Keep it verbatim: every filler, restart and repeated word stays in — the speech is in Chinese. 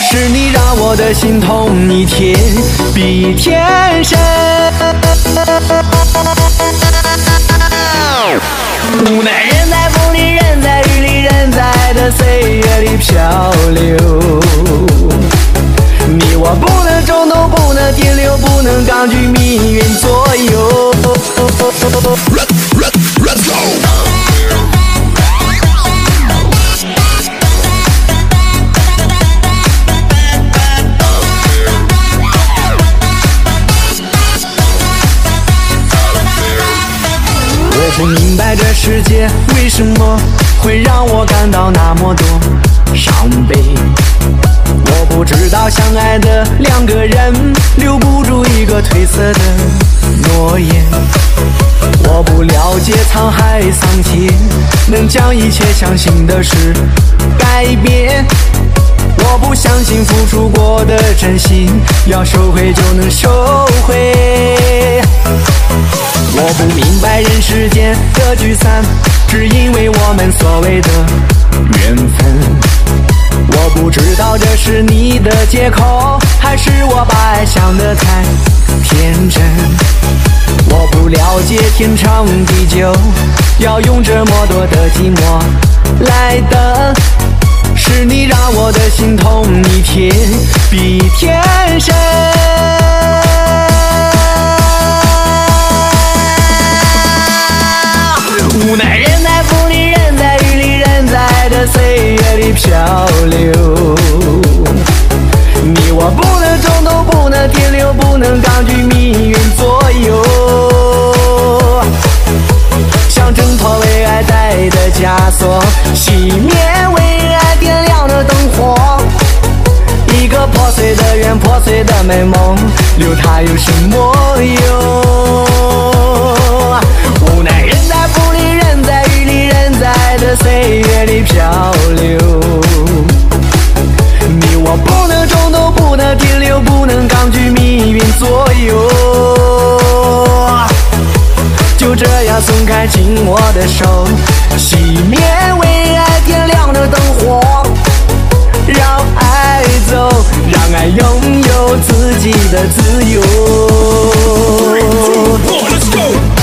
是你让我的心痛一天比一天深。无奈人在风里，人在雨里，人在这岁月里漂流。你我不能冲动，不能停留，不能抗拒命运左右。Let's go。我不明白这世界为什么会让我感到那么多伤悲。我不知道相爱的两个人留不住一个褪色的诺言。我不了解沧海桑田能将一切相信的事改变。我不相信付出过的真心要收回就能收回。我不明白人世间的聚散只因为我们所谓的缘分。我不知道这是你的借口还是我把爱想得太天真。我不了解天长地久要用这么多的寂寞来等。是你让我的心痛一天比一天深。无奈人在风里，人在雨里，人在这岁月里漂流。你我不能冲动，不能停留，不能抗拒命运左右。像挣脱为爱戴的枷锁，熄灭为爱点亮的灯火。一个破碎的圆，破碎的美梦，留它有什么用？无奈人在风里，人在雨里，人在这岁月里漂流。你我不能冲动，不能停留，不能抗拒命运左右。就这样松开紧握的手，熄灭为爱点亮的灯火。让爱走，让爱拥有自己的自由。